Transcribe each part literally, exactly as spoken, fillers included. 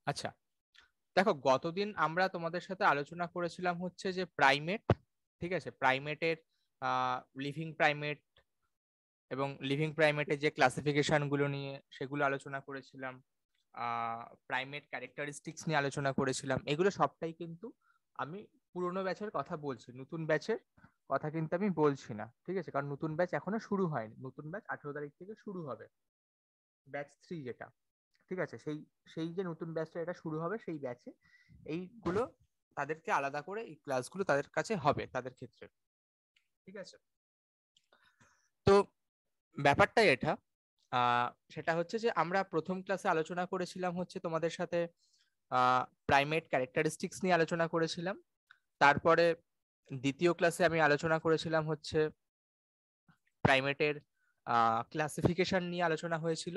আচ্ছা, দেখো গতদিন আমরা তোমাদের সাথে আলোচনা করেছিলাম হচ্ছে যে প্রাইমেট, ঠিক আছে, প্রাইমেটের লিভিং প্রাইমেট এবং লিভিং প্রাইমেটের যে ক্লাসিফিকেশন গুলো নিয়ে সেগুলো আলোচনা করেছিলাম, প্রাইমেট ক্যারেক্টারিস্টিক্স নিয়ে আলোচনা করেছিলাম। এগুলো সবটাই কিন্তু আমি পুরোনো ব্যাচের কথা বলছি, নতুন ব্যাচের কথা কিন্তু আমি বলছি না, ঠিক আছে, কারণ নতুন ব্যাচ এখনো শুরু হয়নি। নতুন ব্যাচ আঠেরো তারিখ থেকে শুরু হবে, ব্যাচ থ্রি যেটা, ঠিক আছে, সেই সেই যে নতুন ব্যাচটা এটা শুরু হবে সেই ব্যাচে এইগুলো তাদেরকে আলাদা করে এই ক্লাসগুলো তাদের কাছে হবে তাদের ক্ষেত্রে, ঠিক আছে। তো ব্যাপারটা এটা, আহ সেটা হচ্ছে যে আমরা প্রথম ক্লাসে আলোচনা করেছিলাম হচ্ছে তোমাদের সাথে প্রাইমেট ক্যারেক্টারিস্টিক্স নিয়ে আলোচনা করেছিলাম। তারপরে দ্বিতীয় ক্লাসে আমি আলোচনা করেছিলাম হচ্ছে প্রাইমেটের ক্লাসিফিকেশন নিয়ে আলোচনা হয়েছিল।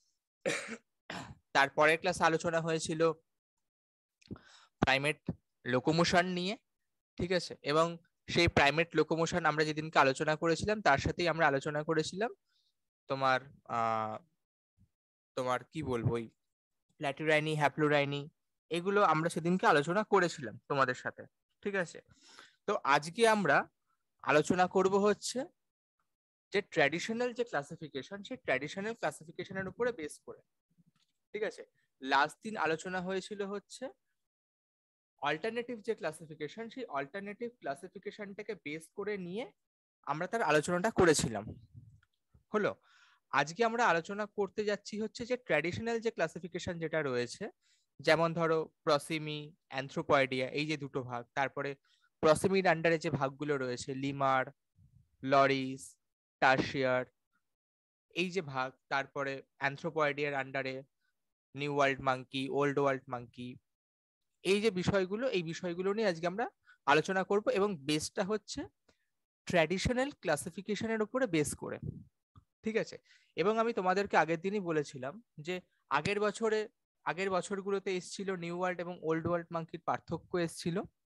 তারপরের ক্লাসে আলোচনা হয়েছিল প্রাইমেট লোকোমোশন নিয়ে, ঠিক আছে, এবং সেই প্রাইমেট লোকোমোশন আমরা যেদিনকে আলোচনা করেছিলাম তার সাথেই আমরা আলোচনা করেছিলাম তোমার আহ তোমার কি বলবো ওই প্ল্যাটুরাইনি হ্যাপ্লোরাইনি, এগুলো আমরা সেদিনকে আলোচনা করেছিলাম তোমাদের সাথে, ঠিক আছে। তো আজকে আমরা আলোচনা করব হচ্ছে যে ট্র্যাডিশনাল যে ক্লাসিফিকেশন, সেই ট্র্যাডিশনাল ক্লাসিফিকেশনের উপরে বেস করে, ঠিক আছে। লাস্ট দিন আলোচনা হয়েছিল হচ্ছে অল্টারনেটিভ যে ক্লাসিফিকেশন, সেই অল্টারনেটিভ ক্লাসিফিকেশনটাকে বেস করে নিয়ে আমরা তার আলোচনাটা করেছিলাম, হলো। আজকে আমরা আলোচনা করতে যাচ্ছি হচ্ছে যে ট্র্যাডিশনাল যে ক্লাসিফিকেশন যেটা রয়েছে, যেমন ধরো প্রসিমি, অ্যানথ্রোপয়েডিয়া, এই যে দুটো ভাগ, তারপরে প্রসিমির আন্ডারে যে ভাগগুলো রয়েছে লিমার, লরিস, টার্সিয়ার, এই যে ভাগ, তারপরে অ্যানথ্রোপয়েডিয়ার আন্ডারে new world monkey, old world monkey, এই যে বিষয়গুলো, এই বিষয়গুলো নিয়ে আজকে আমরা আলোচনা করব এবং বেসটা হচ্ছে ট্র্যাডিশনাল ক্লাসিফিকেশনের উপরে বেস করে, ঠিক আছে। এবং আমি তোমাদেরকে আগের দিনই বলেছিলাম যে আগের বছরে আগের বছরগুলোতে এসছিল নিউ ওয়ার্ল্ড এবং ওল্ড ওয়ার্ল্ড মাঙ্কির পার্থক্য এসছিল।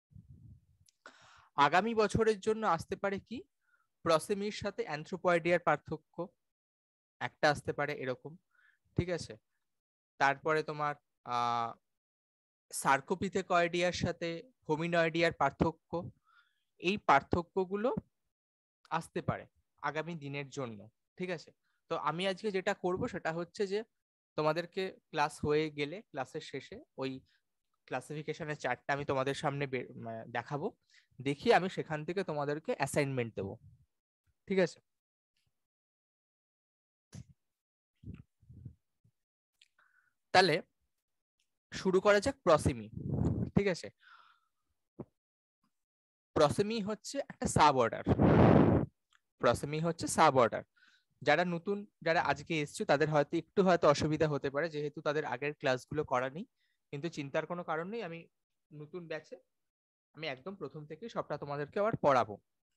আগামী বছরের জন্য আসতে পারে কি প্রসেমির সাথে অ্যানথ্রোপয়েডিয়ার পার্থক্য একটা আসতে পারে এরকম, ঠিক আছে। তারপরে তোমার আহ সার্কোপিথেকয়েডিয়ার সাথে হোমিনয়েডিয়ার পার্থক্য, এই পার্থক্যগুলো আসতে পারে আগামী দিনের জন্য, ঠিক আছে। তো আমি আজকে যেটা করব সেটা হচ্ছে যে তোমাদেরকে ক্লাস হয়ে গেলে ক্লাসের শেষে ওই ক্লাসিফিকেশনের চার্টটা আমি তোমাদের সামনে দেখাবো, দেখিয়ে আমি সেখান থেকে তোমাদেরকে অ্যাসাইনমেন্ট দেবো, ঠিক আছে। তাহলে শুরু করা যাক প্রসিমি, ঠিক আছে। প্রসিমি হচ্ছে একটা সাব অর্ডার, প্রসিমি হচ্ছে সাব অর্ডার। যারা নতুন, যারা আজকে এসছে তাদের হয়তো একটু হয়তো অসুবিধা হতে পারে যেহেতু তাদের আগের ক্লাসগুলো করা নেই, কিন্তু চিন্তার কোনো কারণ নেই, আমি নতুন ব্যাচে আমি একদম প্রথম থেকে সবটা তোমাদেরকে আবার পড়াবো।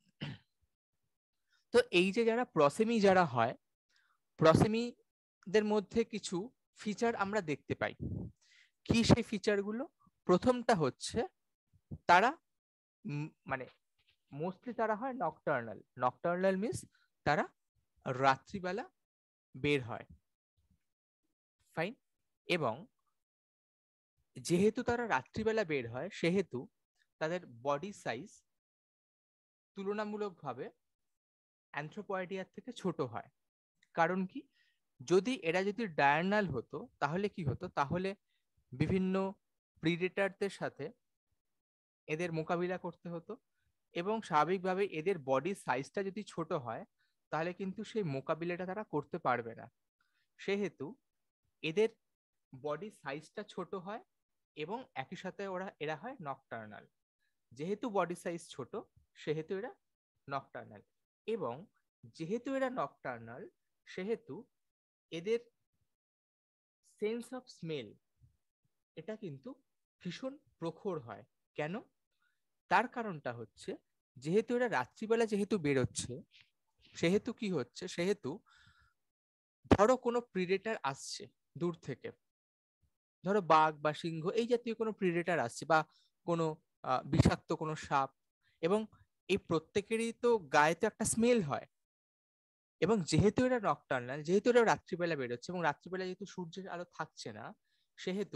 তো এই যে যারা প্রসেমি যারা হয়, প্রসেমিদের মধ্যে কিছু ফিচার আমরা দেখতে পাই। কি সেই ফিচারগুলো? প্রথমটা হচ্ছে তারা মানে মোস্টলি তারা হয় নকটার্নাল। নকটার্নাল মিন্স তারা রাত্রিবেলা বের হয়, ফাইন। এবং যেহেতু তারা রাত্রিবেলা বের হয় সেহেতু তাদের বডি সাইজ তুলনামূলকভাবে অ্যানথ্রোপয়েডিয়ার থেকে ছোট হয়। কারণ কি, যদি এরা যদি ডায়ার্নাল হতো তাহলে কি হতো, তাহলে বিভিন্ন প্রিডেটারদের সাথে এদের মোকাবিলা করতে হতো এবং স্বাভাবিকভাবে এদের বডি সাইজটা যদি ছোট হয় তাহলে কিন্তু সেই মোকাবিলাটা তারা করতে পারবে না। সেহেতু এদের বডি সাইজটা ছোট হয় এবং একই সাথে ওরা এরা হয় নকটার্নাল। যেহেতু বডি সাইজ ছোট সেহেতু এরা নকটার্নাল, এবং যেহেতু এরা নকটার্নাল সেহেতু এদের সেন্স অফ স্মেল এটা কিন্তু ভীষণ প্রখর হয়। কেন? তার কারণটা হচ্ছে যেহেতু এরা রাত্রিবেলা যেহেতু বেরোচ্ছে সেহেতু কি হচ্ছে, সেহেতু ধরো কোনো প্রিডেটার আসছে দূর থেকে, ধরো বাঘ বা সিংহ এই জাতীয় কোনো প্রিডেটার আসছে বা কোনো বিষাক্ত কোনো সাপ, এবং এই প্রত্যেকেরই তো গায়ে তো একটা স্মেল হয়। এবং যেহেতু এরা নকটার্নাল, যেহেতু এরা রাত্রিবেলা বেরোচ্ছে এবং রাত্রিবেলা যেহেতু সূর্যের আলো থাকছে না সেহেতু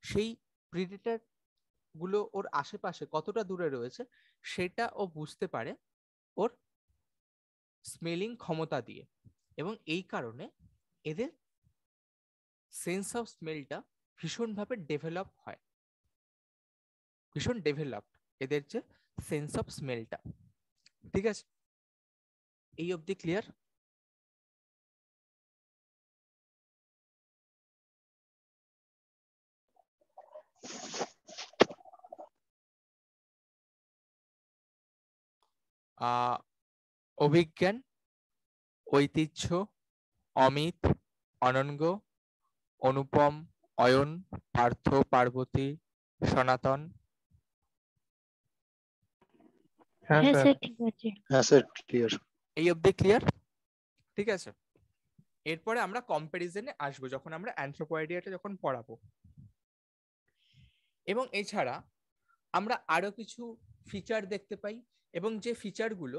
সেই প্রিডেটর গুলো ওর আশেপাশে কতটা দূরে রয়েছে সেটা ও বুঝতে পারে ওর স্মেলিং ক্ষমতা দিয়ে। এবং এই কারণে এদের সেন্স অফ স্মেলটা ভীষণভাবে ডেভেলপ হয়, ভীষণ ডেভেলপড এদের যে সেন্স অফ স্মেলটা। ঠিক আছে, এই অবধি ক্লিয়ার? আহ অভিজ্ঞান, ঐতিহ্য, অমিত, অনঙ্গ, অনুপম, অয়ন, পার্থ, পার্বতী, সনাতন। হ্যাঁ হ্যাঁ স্যার। স্যার ঠিক আছে। হ্যাঁ স্যার ক্লিয়ার। এই অবধি ক্লিয়ার? ঠিক আছে, এরপরে আমরা কম্প্যারিজনে আসবো যখন আমরা অ্যানথ্রোপয়েডিয়াটা যখন পড়াবো। এবং এছাড়া আমরা আরো কিছু ফিচার দেখতে পাই, এবং যে ফিচারগুলো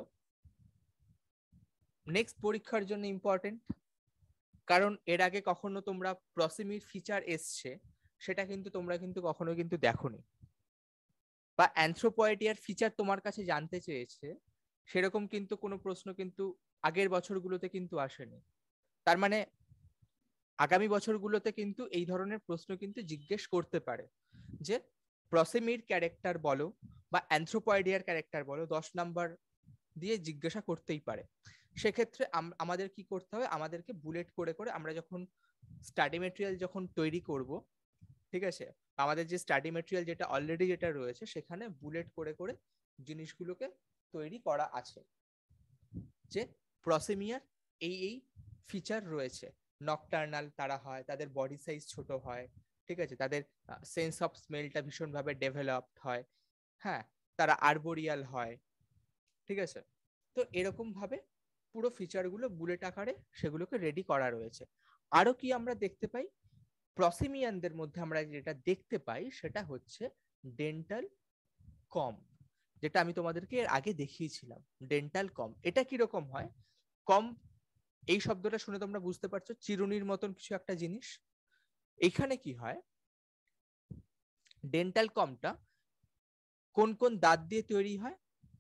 নেক্সট পরীক্ষার জন্য ইম্পর্টেন্ট। কারণ এর আগে কখনো তোমরা প্রক্সিমির ফিচার এসছে সেটা কিন্তু তোমরা কিন্তু কখনো কিন্তু দেখোনি, বা অ্যানথ্রোপয়েডিয়ার ফিচার তোমার কাছে জানতে চেয়েছে সেরকম কিন্তু কোনো প্রশ্ন কিন্তু আগের বছরগুলোতে কিন্তু আসেনি। তার মানে আগামী বছরগুলোতে কিন্তু এই ধরনের প্রশ্ন কিন্তু জিজ্ঞেস করতে পারে যে প্রক্সিমির ক্যারেক্টার বলো বা অ্যানথ্রোপয়েডিয়ার ক্যারেক্টার বলো, দশ নাম্বার দিয়ে জিজ্ঞাসা করতেই পারে। সেক্ষেত্রে আমাদের কি করতে হবে, আমাদেরকে বুলেট করে করে আমরা যখন স্টাডি মেটেরিয়াল যখন তৈরি করব, ঠিক আছে, আমাদের যে স্টাডি মেটেরিয়াল যেটা অলরেডি যেটা রয়েছে সেখানে বুলেট করে করে জিনিসগুলোকে তৈরি করা আছে যে প্রক্সিমিয়ার এই এই ফিচার রয়েছে। নকটার্নাল তারা হয়, তাদের বডি সাইজ ছোট হয়, ঠিক আছে, তাদের সেন্স অফ স্মেলটা ভীষণভাবে ডেভেলপড হয়, হ্যাঁ, তারা আরবোরিয়াল হয়, ঠিক আছে। তো এরকম ভাবে পুরো ফিচারগুলো বুলেট আকারে সেগুলোকে রেডি করা রয়েছে। আরো কি আমরা দেখতে পাই, প্রক্সিমিয়ানদের মধ্যে আমরা যেটা দেখতে পাই সেটা হচ্ছে ডেন্টাল কম, যেটা আমি তোমাদেরকে এর আগে দেখিয়েছিলাম। ডেন্টাল কম এটা কিরকম হয়? কম এই শব্দটা শুনে তোমরা বুঝতে পারছো চিরুনির মতন কিছু একটা জিনিস। এখানে কি হয়, ডেন্টাল কমটা কোন কোন দাঁত দিয়ে তৈরি হয়?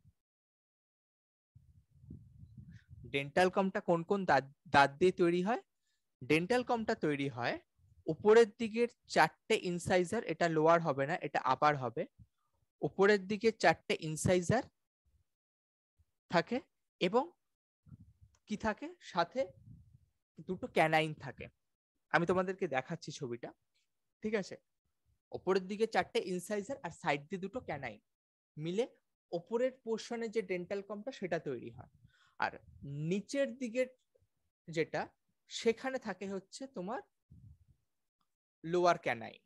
ডেন্টাল কমটা কোন কোন দাঁত দাঁত দিয়ে তৈরি হয়? ডেন্টাল কমটা তৈরি হয় উপরের দিকের চারটে ইনসাইজার, এটা লোয়ার হবে না, এটা আপার হবে। উপরের দিকে চারটে ইনসাইজার থাকে এবং কি থাকে সাথে দুটো ক্যানাইন থাকে। আমি তোমাদেরকে দেখাচ্ছি ছবিটা, ঠিক আছে। ওপরের দিকে চারটে ইনসাইজার আর সাইড দিয়ে দুটো ক্যানাইন মিলে ওপরের পোর্শনে যে ডেন্টাল কমটা সেটা তৈরি হয়। আর নিচের দিকের যেটা সেখানে থাকে হচ্ছে তোমার লোয়ার ক্যানাইন,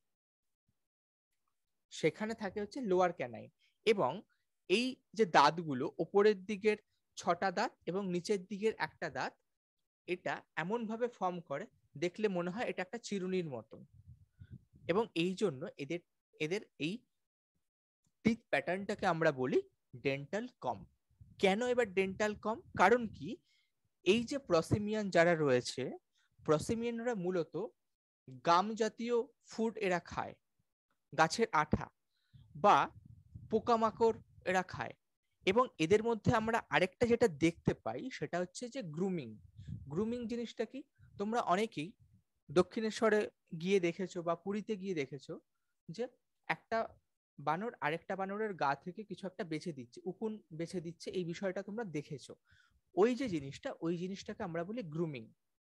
সেখানে থাকে হচ্ছে লোয়ার ক্যানাইন। এবং এই যে দাঁতগুলো ওপরের দিকের ছটা দাঁত এবং নিচের দিকের একটা দাঁত, এটা এমন ভাবে ফর্ম করে দেখলে মনে হয় এটা একটা চিরুনির মতন। এবং এই জন্য এদের এদের এই টিথ প্যাটার্নটাকে আমরা বলি ডেন্টাল কম। কেন এবার ডেন্টাল কম? কারণ কি, এই যে প্রক্সিমিয়ান যারা রয়েছে, প্রক্সিমিয়ানরা মূলত গাম জাতীয় ফুড এরা খায়, গাছের আঠা বা পোকামাকড় এরা খায়। এবং এদের মধ্যে আমরা আরেকটা যেটা দেখতে পাই সেটা হচ্ছে যে গ্রুমিং। গ্রুমিং জিনিসটা কি, তোমরা অনেকেই দক্ষিণেশ্বরে গিয়ে দেখেছো বা পুরীতে গিয়ে দেখেছো যে একটা বানর আরেকটা বানরের গা থেকে কিছু একটা বেছে দিচ্ছে, উকুন বেছে দিচ্ছে, এই বিষয়টা তোমরা দেখেছো। ওই যে জিনিসটা, ওই জিনিসটাকে আমরা বলি গ্রুমিং,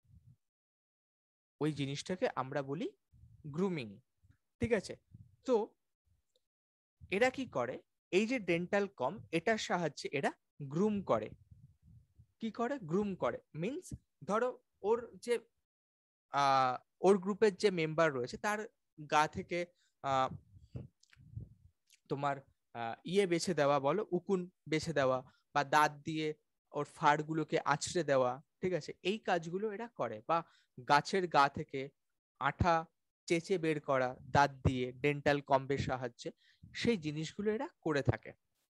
ওই জিনিসটাকে আমরা বলি গ্রুমিং, ঠিক আছে। তো এরা কি করে, এই যে ডেন্টাল কম এটার সাহায্যে এরা গ্রুম করে। কি করে? গ্রুম করে মিন্স ধরো ওর যে আহ ওর গ্রুপের যে মেম্বার রয়েছে তার গা থেকে আহ তোমার ইয়ে বেছে দেওয়া, বলো উকুন বেছে দেওয়া, বা দাঁত দিয়ে ওর ফাড়গুলোকে আঁচড়ে দেওয়া, ঠিক আছে, এই কাজগুলো এরা করে। বা গাছের গা থেকে আঠা চেঁচে বের করা দাঁত দিয়ে ডেন্টাল কম্বের সাহায্যে, সেই জিনিসগুলো এরা করে থাকে,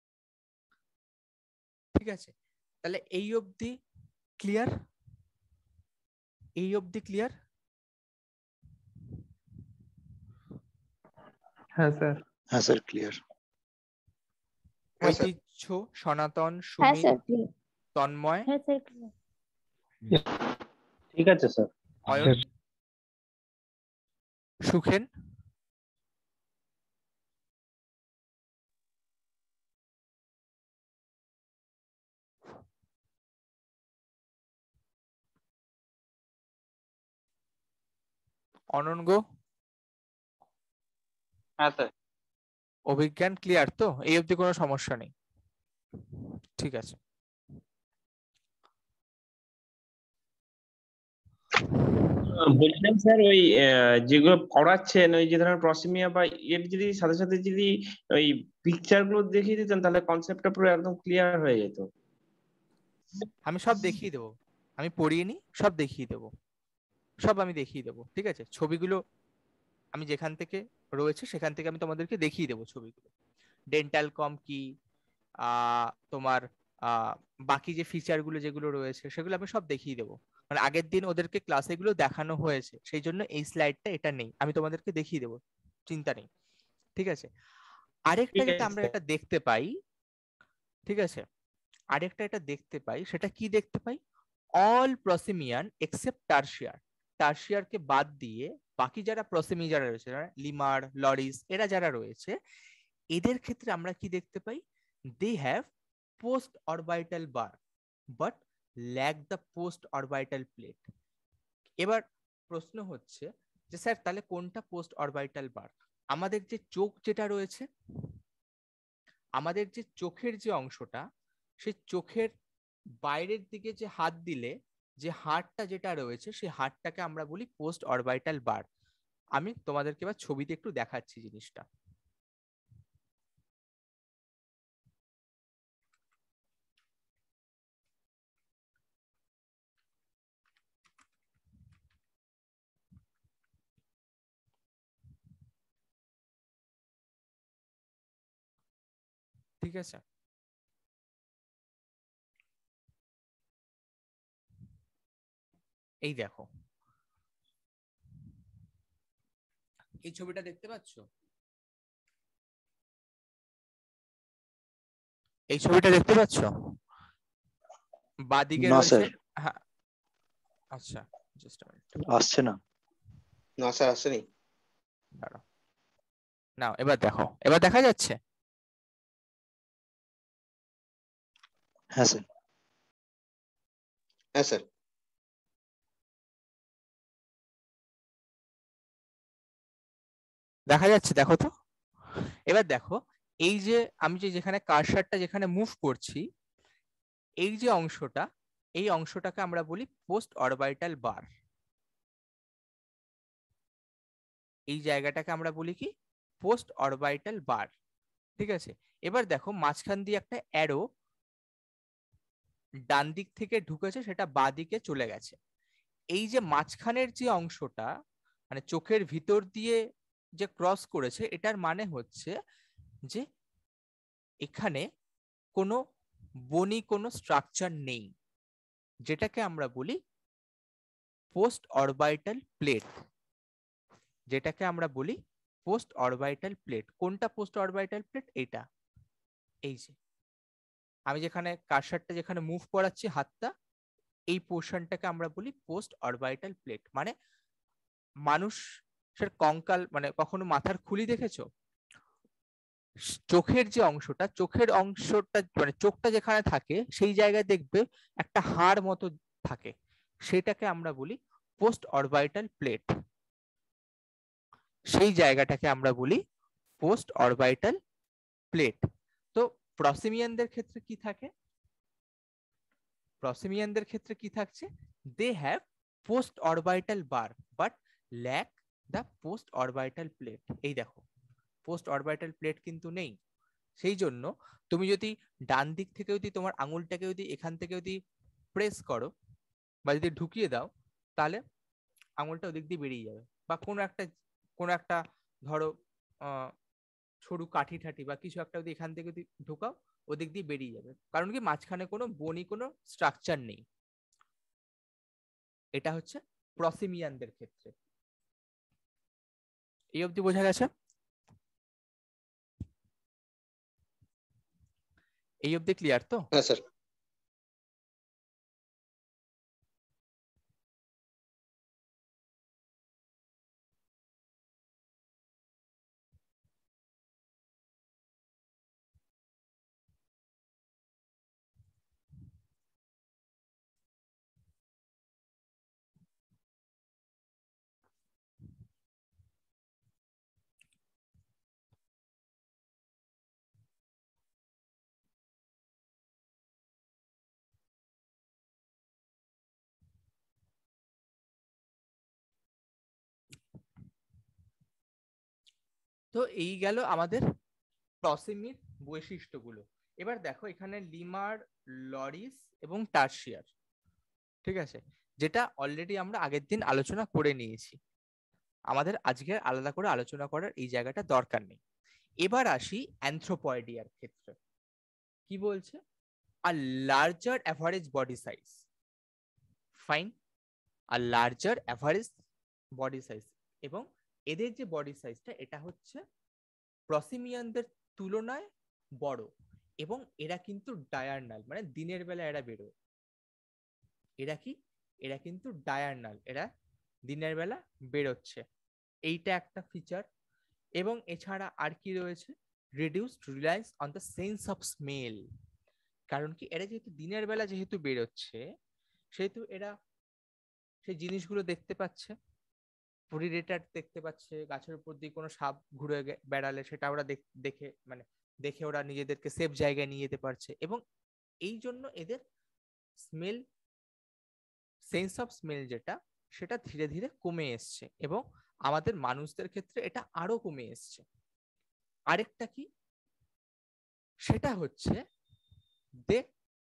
ঠিক আছে। তাহলে এই অবধি ক্লিয়ার? এই অবধি ক্লিয়ার? হ্যাঁ স্যার। হ্যাঁ স্যার ক্লিয়ার। হ্যাঁ স্যার। ঐতিহ্য, সনাতন, হ্যাঁ সুমিত, স্যার ক্লিয়ার। তন্ময়, হ্যাঁ স্যার ক্লিয়ার। ঠিক আছে স্যার। অয়ন, সুখেন, অনঙ্গ, হ্যাঁ স্যার। অভিজ্ঞান ক্লিয়ার তো? এই অবধি কোনো সমস্যা নেই? ঠিক আছে। বলছিলাম স্যার ওই আহ, যেগুলো পড়াচ্ছেন ওই যে ধরেন প্রসিমিয়া বা এর যদি সাথে সাথে যদি ওই পিকচার গুলো দেখিয়ে দিতেন তাহলে কনসেপ্টটা পুরো একদম ক্লিয়ার হয়ে যেত। আমি সব দেখিয়ে দেবো, আমি পড়িয়ে নি, সব দেখিয়ে দেবো, সব আমি দেখিয়ে দেবো। ঠিক আছে, ছবিগুলো আমি যেখান থেকে রয়েছে সেখান থেকে আমি তোমাদেরকে দেখিয়ে দেবো ছবিগুলো। ডেন্টাল কম কি, আহ তোমার আহ বাকি যে ফিচার গুলো যেগুলো রয়েছে সেগুলো আমি সব দেখিয়ে দেবো। মানে আগের দিন ওদেরকে ক্লাসে এগুলো দেখানো হয়েছে, সেই জন্য এই স্লাইডটা এটা নেই, আমি তোমাদেরকে দেখিয়ে দেবো, চিন্তা নেই। ঠিক আছে, আরেকটা ঠিক যেটা আছে আমরা স্যার। এটা দেখতে পাই, ঠিক আছে, আরেকটা এটা দেখতে পাই, সেটা কি দেখতে পাই? অল প্রসিমিয়ান এক্সেপ্ট টার্সিয়ার, টার্সিয়ারকে বাদ দিয়ে বাকি যারা প্রসিমি যারা রয়েছে, লিমার, লরিস, এরা যারা রয়েছে, এদের ক্ষেত্রে আমরা কি দেখতে পাই? They have post orbital bar but lack the post orbital plate. এবার প্রশ্ন হচ্ছে যে স্যার তাহলে কোনটা পোস্ট অরবিটাল বার? আমাদের যে চোখ যেটা রয়েছে, আমাদের যে চোখের যে অংশটা, সেই চোখের বাইরের দিকে যে হাত দিলে যে হাড়টা যেটা রয়েছে, সেই হাড়টাকে আমরা বলি পোস্ট অরবিটাল বার। আমি তোমাদেরকে এবার ছবিতে একটু দেখাচ্ছি জিনিসটা। ঠিক আছে, এই দেখো এই ছবিটা দেখতে পাচ্ছ? এই ছবিটা দেখতে পাচ্ছ? বাদিকে না রয়েছে, স্যার, হ্যাঁ আচ্ছা জাস্ট মিনিট, আসছে না। না স্যার আসেনি। দাঁড়াও, নাও এবার দেখো, এবার দেখা যাচ্ছে? হ্যাঁ স্যার। হ্যাঁ স্যার। দেখা যাচ্ছে, দেখো তো। এবার দেখো, এই যে আমি যে যেখানে কার্সারটা যেখানে মুভ করছি, এই যে অংশটা, এই অংশটাকে আমরা বলি পোস্ট অরবিটাল বার। এই জায়গাটাকে আমরা বলি কি? Post orbital bar. ঠিক আছে, এবার দেখো মাঝখান দিয়ে একটা অ্যারো ডান দিক থেকে ঢুকেছে, সেটা বাঁ দিকে চলে গেছে। এই যে মাঝখানের যে অংশটা, মানে চোখের ভিতর দিয়ে যে ক্রস করেছে, এটার মানে হচ্ছে যে এখানে কোনো বনি কোনো স্ট্রাকচার নেই, যেটাকে আমরা বলি পোস্ট অরবিটাল প্লেট, যেটাকে আমরা বলি পোস্ট অরবিটাল প্লেট। কোনটা পোস্ট অরবিটাল প্লেট? এটা, এই যে আমি যেখানে কার্সারটা যেখানে মুভ করাচ্ছি হাতটা, এই পোর্শনটাকে আমরা বলি পোস্ট অরবিটাল প্লেট। মানে মানুষের কঙ্কাল, মানে কখনো মাথার খুলি দেখেছো? চোখের যে অংশটা, চোখের অংশটা মানে চোখটা যেখানে থাকে সেই জায়গায় দেখবে একটা হাড় মতো থাকে, সেটাকে আমরা বলি পোস্ট অরবিটাল প্লেট। সেই জায়গাটাকে আমরা বলি পোস্ট অরবিটাল প্লেট। তো প্রসিমিয়ানদের ক্ষেত্রে কি থাকে? প্রসিমিয়ানদের ক্ষেত্রে কি থাকছে? They have post orbital bar but lack the post orbital plate. এই দেখো পোস্ট অরবিটাল প্লেট কিন্তু নেই। সেই জন্য তুমি যদি ডান দিক থেকে যদি তোমার আঙুলটাকে যদি এখান থেকে যদি প্রেস করো বা যদি ঢুকিয়ে দাও, তাহলে আঙুলটা ওদিক দিয়ে বেরিয়ে যাবে। বা কোনো একটা কোনো একটা ধরো আহ সরু কাঠি ঠাঠি বা কিছু একটা যদি এখান থেকে যদি ঢোকাও, ওদিক দিয়ে বেরিয়ে যাবে। কারণ কি? মাঝখানে কোনো বনি কোনো স্ট্রাকচার নেই। এটা হচ্ছে প্রসিমিয়ানদের ক্ষেত্রে। এই অবধি বোঝা গেছে? এই অবধি ক্লিয়ার তো? হ্যাঁ স্যার। তো এই গেল আমাদের প্রসিমির বৈশিষ্ট্যগুলো। এবার দেখো এখানে লিমার, লরিস এবং টার্সিয়ার, ঠিক আছে, যেটা অলরেডি আমরা আগের দিন আলোচনা করে নিয়েছি, আমাদের আজকে আলাদা করে আলোচনা করার এই জায়গাটা দরকার নেই। এবার আসি অ্যানথ্রোপয়েডিয়ার ক্ষেত্রে। কি বলছে? A larger average body size, fine, a larger average body size, এবং এদের যে বডি সাইজটা এটা হচ্ছে প্রসিমিয়ানদের তুলনায় বড়, এবং এরা কিন্তু ডায়ারনাল, মানে দিনের বেলা এরা বেরোয়। এরা কি? এরা কিন্তু ডায়ারনাল, এরা দিনের বেলা বেরোচ্ছে, এইটা একটা ফিচার। এবং এছাড়া আর কি রয়েছে? Reduced reliance on the sense of smell. কারণ কি, এরা যেহেতু দিনের বেলা যেহেতু বেরোচ্ছে, সেহেতু এরা সেই জিনিসগুলো দেখতে পাচ্ছে, প্রিডেটর দেখতে পাচ্ছে, গাছের উপর দিয়ে কোনো সাপ ঘুরে বেড়ালে সেটা ওরা দেখে, মানে দেখে ওরা নিজেদেরকে সেফ জায়গায় নিয়ে যেতে পারছে, এবং এই জন্য এদের স্মেল, সেন্স অফ স্মেল যেটা, সেটা ধীরে ধীরে কমে এসছে, এবং আমাদের মানুষদের ক্ষেত্রে এটা আরো কমে এসছে। আরেকটা কি, সেটা হচ্ছে they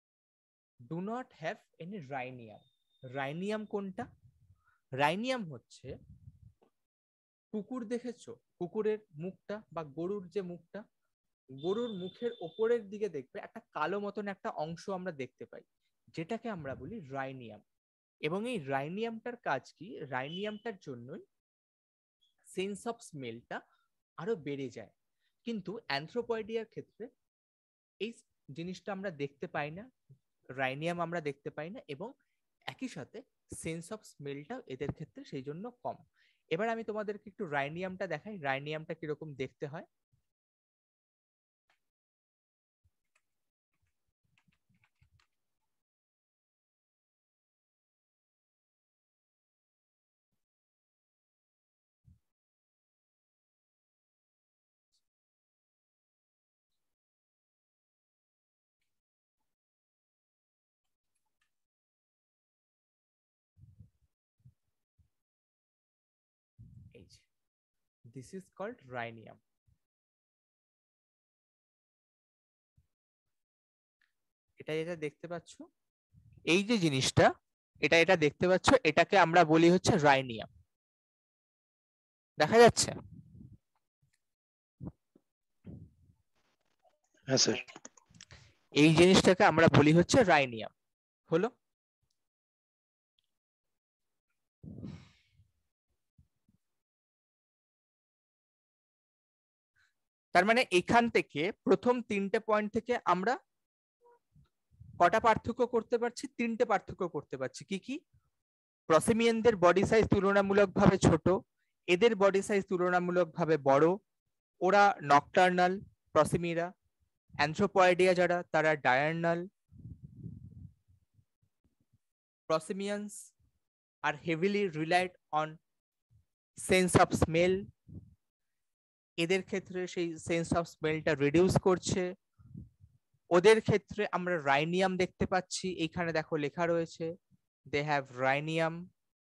do not have any rhinarium. Rhinarium কোনটা? রাইনিয়াম হচ্ছে, কুকুর দেখেছো, কুকুরের মুখটা বা গরুর যে মুখটা, গরুর মুখের ওপরের দিকে দেখবে একটা কালো মতন একটা অংশ আমরা দেখতে পাই, যেটাকে আমরা বলি রাইনিয়াম। এবং এই রাইনিয়ামটার কাজ কি? রাইনিয়ামটার জন্যই সেন্স অফ স্মেলটা আরো বেড়ে যায়। কিন্তু অ্যানথ্রোপয়েডিয়ার ক্ষেত্রে এই জিনিসটা আমরা দেখতে পাই না, রাইনিয়াম আমরা দেখতে পাই না, এবং একই সাথে সেন্স অফ স্মেলটাও এদের ক্ষেত্রে সেই জন্য কম। এবার আমি তোমাদেরকে একটু রাইনিয়ামটা দেখাই, রাইনিয়ামটা কিরকম দেখতে হয়। এই যে, দিস ইজ কল্ড রাইনিয়াম। এটা যেটা দেখতে পাচ্ছ, এই যে জিনিসটা, এটা এটা দেখতে পাচ্ছ, এটাকে আমরা বলি হচ্ছে রাইনিয়াম। দেখা যাচ্ছে? হ্যাঁ স্যার। এই জিনিসটাকে আমরা বলি হচ্ছে রাইনিয়াম। হলো? তার মানে এখান থেকে প্রথম তিনটে পয়েন্ট থেকে আমরা কটা পার্থক্য করতে পারছি? তিনটে পার্থক্য করতে পারছি। কি কি? প্রসিমিয়ানদের বডি সাইজ তুলনামূলকভাবে ছোট, এদের বডি সাইজ তুলনামূলকভাবে বড়, ওরা নকটার্নাল প্রসিমিরা, অ্যানথ্রোপয়েডিয়া যারা তারা diurnal, prosimians are heavily relied on sense of smell. এদের ক্ষেত্রে সেই সেন্স অফ স্মেলটা রিডিউস করছে। ওদের ক্ষেত্রে আমরা রাইনিয়াম দেখতে পাচ্ছি, এইখানে দেখো লেখা রয়েছে দে হ্যাভ রাইনিয়াম,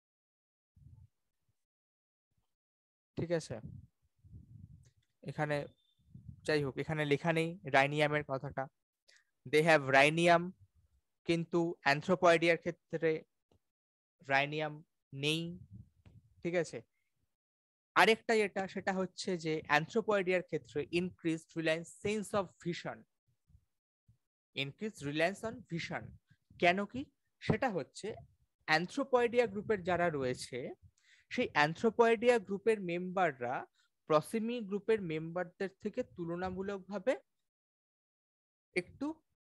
ঠিক আছে? এখানে যাই হোক, এখানে লেখা নেই রাইনিয়ামের কথাটা, দে হ্যাভ রাইনিয়াম, কিন্তু অ্যানথ্রোপয়েডিয়ার ক্ষেত্রে রাইনিয়াম নেই, ঠিক আছে? আরেকটা যেটা, সেটা হচ্ছে যে অ্যানথ্রোপয়েডিয়ার ক্ষেত্রে increase reliance sense of vision, increase reliance on vision. কেন কি? সেটা হচ্ছে অ্যানথ্রোপয়েডিয়া গ্রুপের যারা রয়েছে, সেই অ্যানথ্রোপয়েডিয়া গ্রুপের মেম্বাররা প্রসিমি গ্রুপের মেম্বারদের থেকে তুলনামূলকভাবে একটু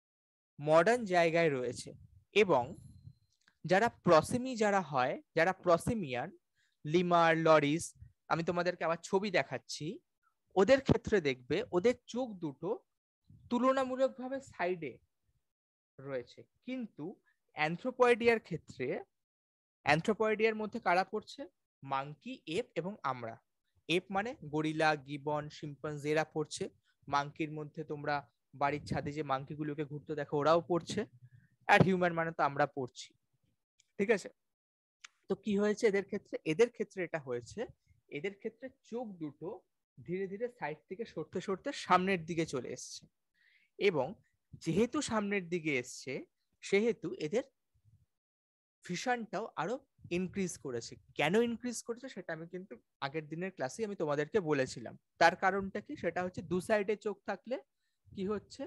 মডার্ন জায়গায় রয়েছে। এবং যারা প্রসিমি যারা হয়, যারা প্রসিমিয়ান, লিমার, লরিস, আমি তোমাদেরকে আবার ছবি দেখাচ্ছি, ওদের ক্ষেত্রে দেখবে ওদের চোখ দুটো তুলনামূলকভাবে সাইডে রয়েছে। কিন্তু অ্যানথ্রোপয়েডিয়ার ক্ষেত্রে, অ্যানথ্রোপয়েডিয়ার মধ্যে কারা পড়ছে? মাঙ্কি, এপ এবং আমরা। এপ মানে গরিলা, গিবন, শিম্পাঞ্জি এরা পড়ছে। মাঙ্কির মধ্যে তোমরা বাড়ির ছাদে যে মাঙ্কিগুলোকে ঘুরতে দেখো ওরাও পড়ছে। আর হিউম্যান মানে তো আমরা পড়ছি, ঠিক আছে? তো কি হয়েছে এদের ক্ষেত্রে? এদের ক্ষেত্রে এটা হয়েছে, এদের ক্ষেত্রে চোখ দুটো ধীরে ধীরে সাইড থেকে সরতে সরতে সামনের দিকে চলে এসছে। এবং যেহেতু সামনের দিকে এসছে সেহেতু এদের ভিশনটাও আরো ইনক্রিজ করেছে। কেন ইনক্রিজ করেছে সেটা আমি কিন্তু আগের দিনের ক্লাসে আমি তোমাদেরকে বলেছিলাম। তার কারণটা কি? সেটা হচ্ছে দু সাইডে চোখ থাকলে কি হচ্ছে,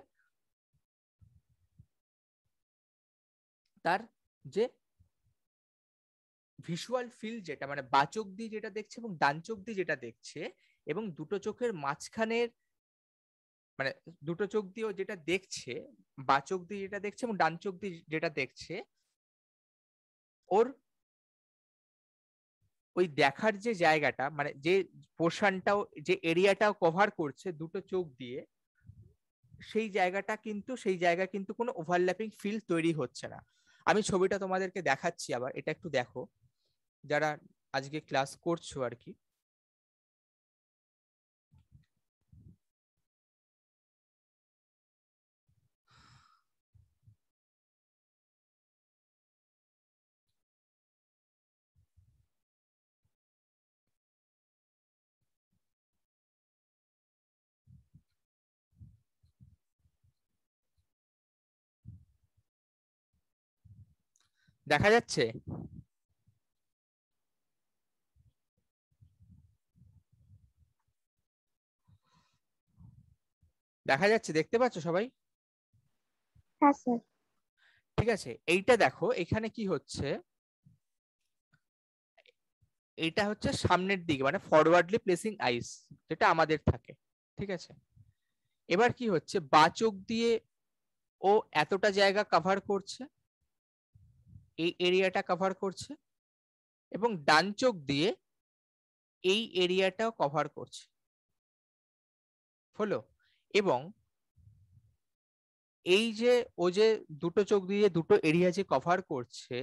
তার যে ভিজুয়াল ফিল্ড যেটা মানে বাঁ চোখ দিয়ে যেটা দেখছে এবং ডান চোখ দিয়ে যেটা দেখছে, এবং দুটো চোখের মাঝখানের মানে দুটো চোখ দিয়েও যেটা দেখছে, বাঁ চোখ দিয়ে যেটা দেখছে এবং ডান চোখ দিয়ে যেটা দেখছে, ওর ওই দেখার যে জায়গাটা মানে যে পোর্শনটাও যে এরিয়াটাও কভার করছে দুটো চোখ দিয়ে, সেই জায়গাটা কিন্তু সেই জায়গা কিন্তু কোনো ওভারল্যাপিং ফিল্ড তৈরি হচ্ছে না। আমি ছবিটা তোমাদেরকে দেখাচ্ছি আবার, এটা একটু দেখো যারা আজকে ক্লাস করছো আর কি। দেখা যাচ্ছে? দেখা যাচ্ছে? দেখতে পাচ্ছ সবাই? হ্যাঁ স্যার। ঠিক আছে, এইটা দেখো এখানে কি হচ্ছে, এইটা হচ্ছে সামনের দিকে মানে ফরওয়ার্ডলি প্লেসিং আইস যেটা আমাদের থাকে, ঠিক আছে? এবার কি হচ্ছে, বাঁ চোখ দিয়ে ও এতটা জায়গা কভার করছে, এই এরিয়াটা কভার করছে, এবং ডান চোখ দিয়ে এই এরিয়াটাও কভার করছে, হলো? এবং এই যে ও যে দুটো চোখ দিয়ে দুটো এরিয়া যে কভার করছে,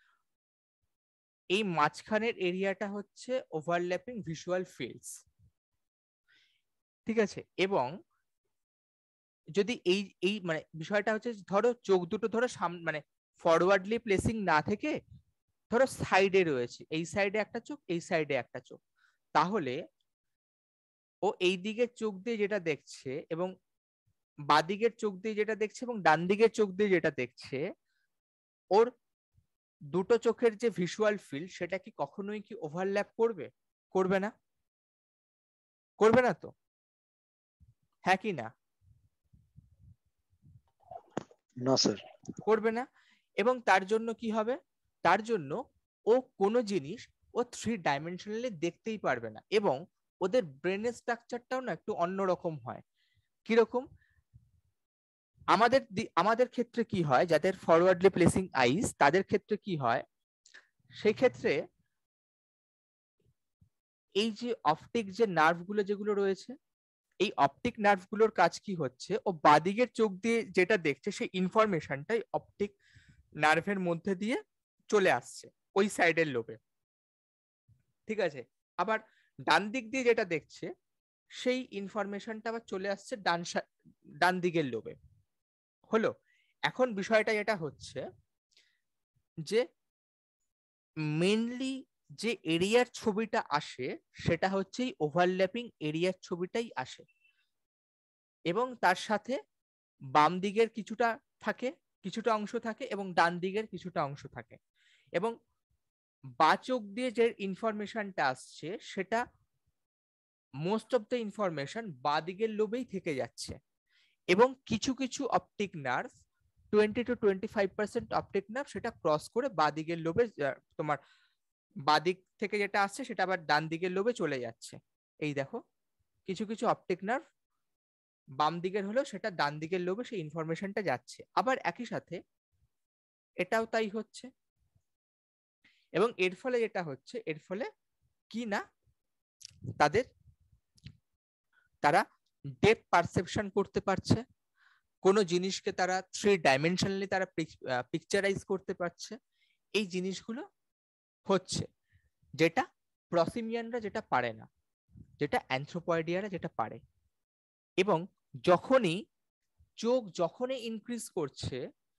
এই মাঝখানের এরিয়াটা হচ্ছে ওভারল্যাপিং ভিজুয়াল ফিল্ডস, ঠিক আছে? এবং যদি এই এই মানে বিষয়টা হচ্ছে, ধরো চোখ দুটো ধরো সামনে মানে ফরওয়ার্ডলি প্লেসিং না থেকে ধরো সাইডে রয়েছে, এই সাইডে একটা চোখ, এই সাইডে একটা চোখ, তাহলে ও এই দিকের চোখ দিয়ে যেটা দেখছে এবং বাদিকের চোখ দিয়ে যেটা দেখছে এবং ডান দিকের চোখ দিয়ে যেটা দেখছে, ওর দুটো চোখের যে ভিজুয়াল ফিল্ড সেটা কি কখনোই কি ওভারল্যাপ করবে? করবে না? করবে না তো? হ্যাঁ কি না? না স্যার। করবে না। এবং তার জন্য কি হবে? তার জন্য ও কোনো জিনিস ও থ্রি ডাইমেনশনালি দেখতেই পারবে না, এবং ওদের ব্রেনের স্ট্রাকচারটাও না একটু অন্যরকম হয়। কিরকম? আমাদের আমাদের ক্ষেত্রে কি হয়, যাদের ফরওয়ার্ডলি প্লেসিং আইস তাদের ক্ষেত্রে কি হয়, সেই ক্ষেত্রে এই যে অপটিক যে নার্ভগুলো যেগুলো রয়েছে, এই অপটিক নার্ভগুলোর কাজ কি হচ্ছে, ও বাদিকের চোখ দিয়ে যেটা দেখছে সেই ইনফরমেশনটাই অপটিক নার্ভের মধ্যে দিয়ে চলে আসছে ওই সাইডের লোবে, ঠিক আছে? আবার ডান দিক দিয়ে যেটা দেখছে সেই ইনফরমেশনটা আবার চলে আসছে ডান ডান দিকের লোবে, হলো? এখন বিষয়টা যেটা হচ্ছে যে মেইনলি যে এরিয়ার ছবিটা আসে সেটা হচ্ছে এই ওভারল্যাপিং এরিয়ার ছবিটাই আসে, এবং তার সাথে বাম দিকের কিছুটা থাকে, কিছুটা অংশ থাকে, এবং ডান দিকের কিছুটা অংশ থাকে, এবং বাঁ চোখ দিয়ে যে ইনফরমেশনটা আসছে সেটা মোস্ট অফ দ্য ইনফরমেশন বাঁ দিকের লোবেই থেকে যাচ্ছে, এবং কিছু কিছু optic nerve twenty two twenty five percent optic nerve সেটা ক্রস করে বাঁ দিকের লোবে তোমার বাদিক থেকে যেটা আসছে সেটা আবার ডান দিকের লোবে চলে যাচ্ছে। এই দেখো কিছু কিছু অপটিক নার্ভ বাম দিকের হলেও সেটা ডান দিকের লোবে সেই ইনফরমেশনটা যাচ্ছে। আবার একই সাথে এটাও তাই হচ্ছে, এবং এর ফলে যেটা হচ্ছে, এর ফলে কি না তাদের তারা ডেপথ পারসেপশন করতে পারছে, কোনো জিনিসকে তারা থ্রি ডাইমেনশনালি তারা পিকচারাইজ করতে পারছে। এই জিনিসগুলো হচ্ছে যেটা প্রসিমিয়ানরা যেটা পারে না, যেটা অ্যানথ্রোপয়েডিয়ারা যেটা পারে। এবং যখনই চোখ যখনই ইনক্রিজ করছে,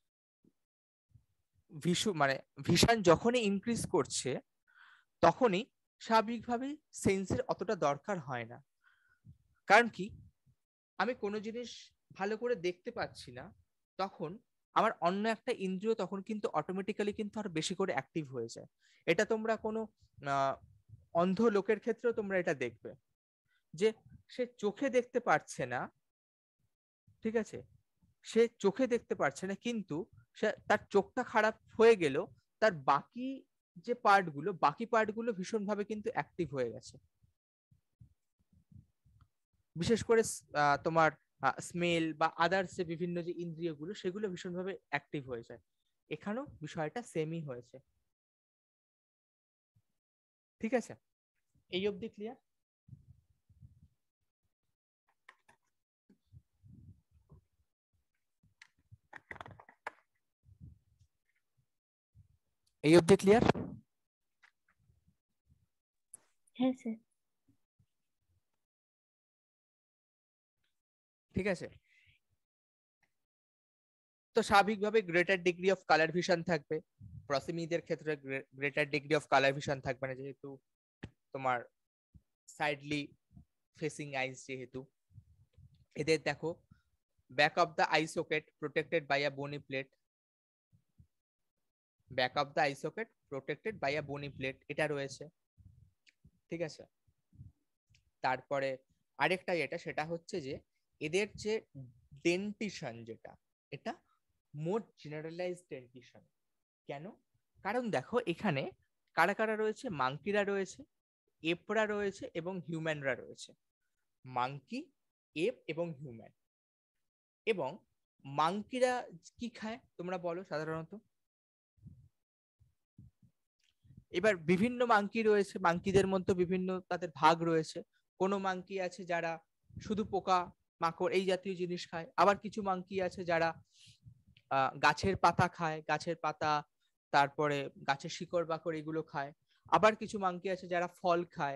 ভিশু মানে ভিশন যখনই ইনক্রিজ করছে, তখনই স্বাভাবিকভাবে সেন্সের অতটা দরকার হয় না। কারণ কি, আমি কোনো জিনিস ভালো করে দেখতে পাচ্ছি না, তখন আমার অন্য একটা ইন্দ্রিয় তখন কিন্তু অটোমেটিক্যালি কিন্তু আরো বেশি করে অ্যাক্টিভ হয়ে যায়। এটা তোমরা কোনো আহ অন্ধ লোকের ক্ষেত্রেও তোমরা এটা দেখবে, যে সে চোখে দেখতে পারছে না, ঠিক আছে, সে চোখে দেখতে পারছে না, কিন্তু সে তার চোখটা খারাপ হয়ে গেল, তার বাকি যে পার্ট গুলো বাকি পার্ট গুলো ভীষণ ভাবে কিন্তু অ্যাক্টিভ হয়ে গেছে। বিশেষ করে আহ, তোমার স্মেল বা আদার্স যে বিভিন্ন যে ইন্দ্রিয়গুলো সেগুলো ভীষণভাবে অ্যাক্টিভ হয়ে যায়। এখানেও বিষয়টা সেমই হয়েছে। ঠিক আছে, এই অবধি ক্লিয়ার? এই অবধি ক্লিয়ার? হ্যাঁ স্যার। ঠিক আছে, তো স্বাভাবিকভাবে greater degree of colour vision থাকবে। প্রসিমিদের ক্ষেত্রে greater degree of colour vision থাকবে না, যেহেতু তোমার সাইডলি ফেসিং আইস, যেহেতু এদের দেখো back of the eye socket protected by a bony plate, back of the eye socket protected by a bony plate, এটা রয়েছে। ঠিক আছে, তারপরে আরেকটা যেটা সেটা হচ্ছে যে এদের যে ডেন্টিশন, যেটা এটা মোর জেনারেলাইজড ডেন্টিশন। কেন? কারণ দেখো এখানে কারা কারা রয়েছে, মাংকিরা রয়েছে, এপরা রয়েছে এবং হিউম্যানরা রয়েছে। মাংকি, এপ এবং হিউম্যান। এবং মাংকিরা কি খায় তোমরা বলো সাধারণত? এবার বিভিন্ন মাংকি রয়েছে, মাংকিদের মধ্যে বিভিন্ন তাদের ভাগ রয়েছে। কোনো মাংকি আছে যারা শুধু পোকা মাকড় এই জাতীয় জিনিস খায়, আবার কিছু মাংকি আছে যারা আহ গাছের পাতা খায়, গাছের পাতা, তারপরে গাছের শিকড় বাকড় এগুলো খায়। আবার কিছু মাংকি আছে যারা ফল খায়,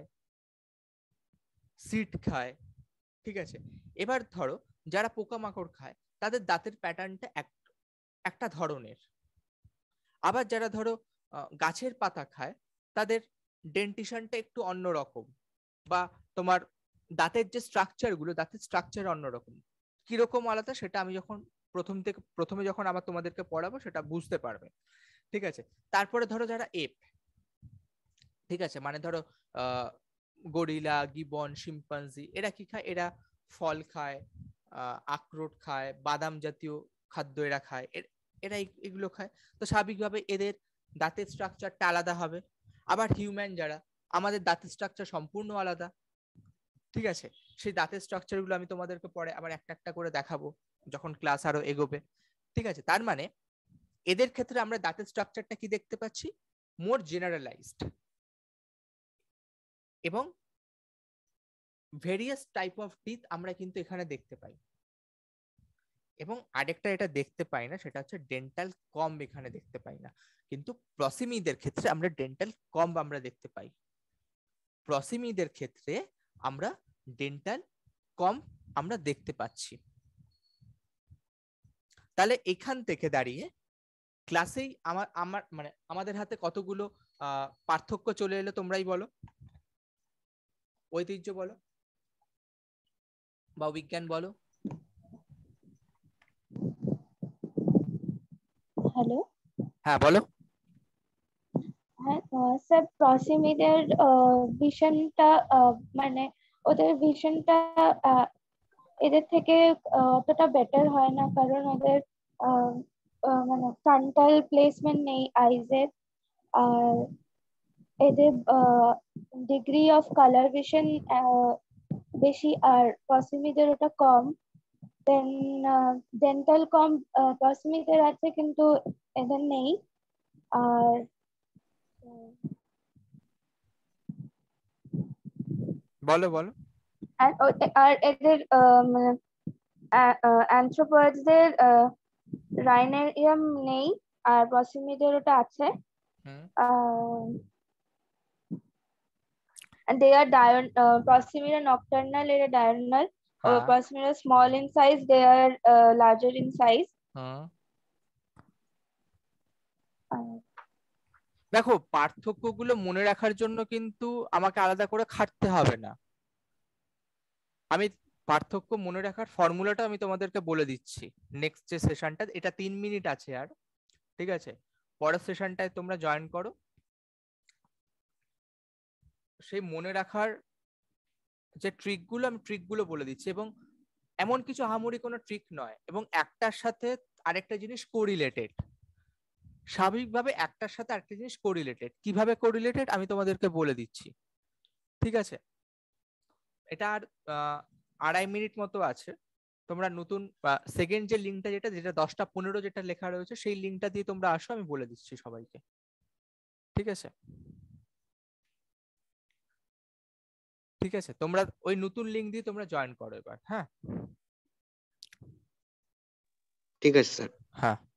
সিড খায়। ঠিক আছে, এবার ধরো যারা পোকামাকড় খায় তাদের দাঁতের প্যাটার্নটা একটা ধরনের, আবার যারা ধরো গাছের পাতা খায় তাদের ডেন্টিশনটা একটু অন্যরকম, বা তোমার দাঁতের যে স্ট্রাকচার গুলো দাঁতের স্ট্রাকচার অন্যরকম। কিরকম আলাদা সেটা আমি যখন প্রথম থেকে প্রথমে যখন আবার তোমাদেরকে পড়াবো সেটা বুঝতে পারবে। ঠিক আছে, তারপরে ধরো যারা এপ, ঠিক আছে, মানে ধরো আহ গরিলা, গিবন, শিম্পাঞ্জি, এরা কি খায়? এরা ফল খায়, আহ আখরোট খায়, বাদাম জাতীয় খাদ্য এরা খায়, এরা এগুলো খায়। তো স্বাভাবিকভাবে এদের দাঁতের স্ট্রাকচারটা আলাদা হবে। আবার হিউম্যান যারা, আমাদের দাঁতের স্ট্রাকচার সম্পূর্ণ আলাদা। ঠিক আছে, সেই দাঁতের স্ট্রাকচার গুলো আমি তোমাদেরকে পরে আবার একটা একটা করে দেখাবো যখন ক্লাস আরো এগোবে। ঠিক আছে, তার মানে এদের ক্ষেত্রে আমরা দাঁতের স্ট্রাকচারটা কি দেখতে পাচ্ছি? মোর জেনারেলাইজড, এবং ভেরিয়াস টাইপ অফ টিথ আমরা কিন্তু এখানে দেখতে পাই। এবং আরেকটা এটা দেখতে পাই না, সেটা হচ্ছে ডেন্টাল কম্ব এখানে দেখতে পাই না, কিন্তু প্রসিমিদের ক্ষেত্রে আমরা ডেন্টাল কম্ব আমরা দেখতে পাই। প্রসিমিদের ক্ষেত্রে আমরা ডেন্টাল কম্ব আমরা দেখতে পাচ্ছি। তাহলে এখান থেকে দাঁড়িয়ে ক্লাসেই আমার আমার মানে আমাদের হাতে কতগুলো আহ পার্থক্য চলে এলো তোমরাই বলো, ঐতিহ্য বলো বা বিজ্ঞান বলো। হ্যালো, হ্যাঁ বলো। হ্যাঁ স্যার, প্রসিমিদের ভিশনটা মানে ওদের ভিশনটা এদের থেকে অতটা বেটার হয় না, কারণ ওদের আহ, আহ, মানে ফ্রন্টাল প্লেসমেন্ট নেই আইজের। আর এদের ডিগ্রি অফ কালার ভিশন বেশি, আর প্রসিমিদের ওটা কম। দেন ডেন্টাল কম প্রসিমিদের আছে কিন্তু এদের নেই। আর বলো বলো আর ও- আর এদের অ্যানথ্রোপয়েডসদের রাইনেরিয়াম নেই, আর প্রসিমিদের ওটা আছে। হুম Uh, and they are diurn uh, proximity nocturnal and diurnal. Uh, হ্যাঁ proximity are small in size, they are uh, larger in size. Hmm Uh, দেখো পার্থক্যগুলো মনে রাখার জন্য কিন্তু আমাকে আলাদা করে খাটতে হবে না। আমি পার্থক্য মনে রাখার ফর্মুলাটা আমি তোমাদেরকে বলে দিচ্ছি নেক্সট যে সেশনটা, এটা তিন মিনিট আছে আর, ঠিক আছে? পরের সেশনটায় তোমরা জয়েন করো। সেই মনে রাখার যে ট্রিকগুলো, আমি ট্রিকগুলো বলে দিচ্ছি, এবং এমন কিছু আহামরি কোনো ট্রিক নয়, এবং একটার সাথে আরেকটা জিনিস কোরিলেটেড। স্বাভাবিকভাবে একটার সাথে আরেকটা জিনিস কোরিলেটেড। কিভাবে কোরিলেটেড আমি তোমাদেরকে বলে দিচ্ছি, ঠিক আছে? এটা আর আহ, আড়াই মিনিট মতো আছে। তোমরা নতুন সেকেন্ড যে লিঙ্কটা, যেটা যেটা দশটা পনেরো যেটা লেখা রয়েছে, সেই লিঙ্কটা দিয়ে তোমরা আসো, আমি বলে দিচ্ছি সবাইকে, ঠিক আছে? ঠিক আছে, তোমরা ওই নতুন লিঙ্ক দিয়ে তোমরা জয়েন করো এবার। হ্যাঁ ঠিক আছে স্যার। হ্যাঁ।